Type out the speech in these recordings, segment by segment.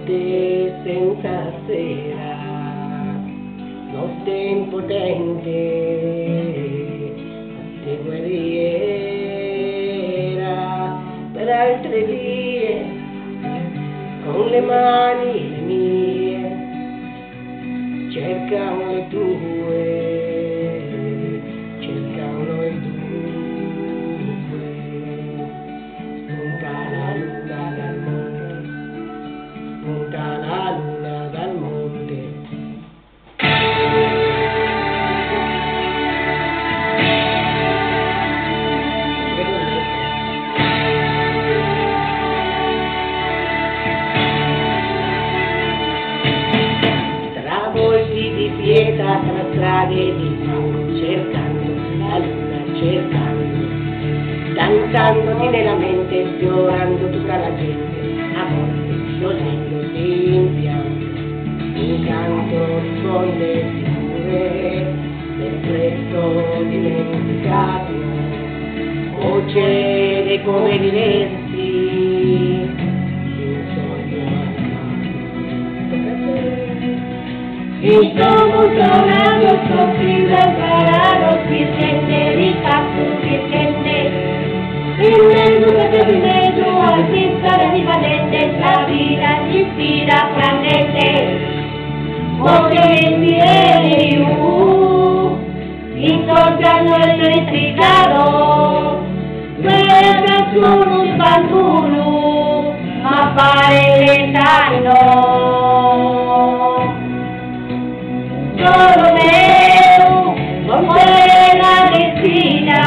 notte senza sera, notte impotente, notte guerriera, per altre vie, con le mani le mie, cercano le tue, cercano il due, spunta la luna dal monte, spunta la luna dal monte. Travolti di pietra, tra strade di fango, cercando la luna, cercando, danzandoti nella mente, sfiorando tutta la gente, a volte sciogliendoti in pianto. Un canto risponde sicure del presto dimenticato, voce dei poveri resti, un sogno mancato. Estamos llorando, sufridos, parados, virgente, ricazzo, virgente. In mezzo di mezzo al piccolo rimanente, la vita si ispira prendente. Movimenti intorno al elettricato, guerra sono spantuno, ma pare lontano. Solo veo con quella respira,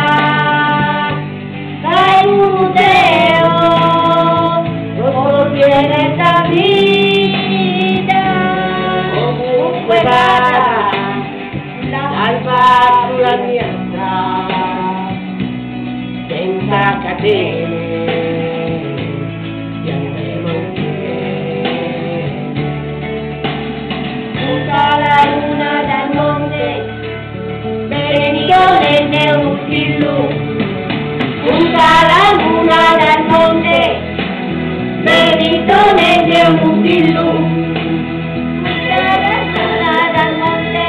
dai un museo, contiene sta vita, ovunque vada, l'alba sulla mia strada, senza catene. Punta la luna dal monte, benedito nel mutillo. Punta la luna dal monte,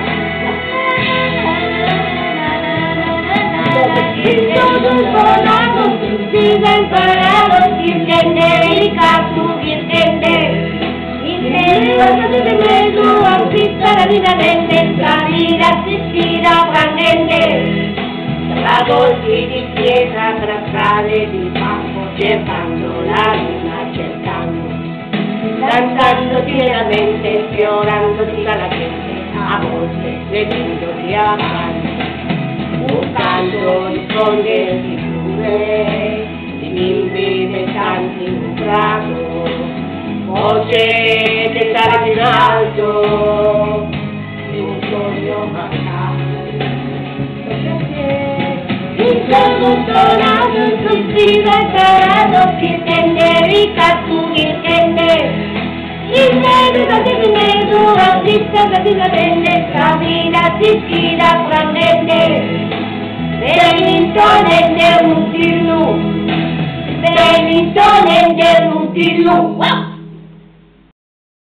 il todo volato, si va imparato, virgente, ricazzo, virgente. Il passo di mezzo, artista la vita dente, la vita si ispira prendente. Travolti di pietra, tra strade di fango, cercando la luna, cercando, danzandoti nella mente, sfiorando tutta la gente, a volte veggendoti avanti. Un canto risponde sicure di bimbi pensanti in un prato, voce che sale più in alto di un sogno mancato. Il sogno suonato, soffrivo e parato, virgente, ricazzo, virgente. Il mezzo di mezzo, artista di la vende, la vita si ispira prendente. Benedito nel mutillo, benedito nel mutillo.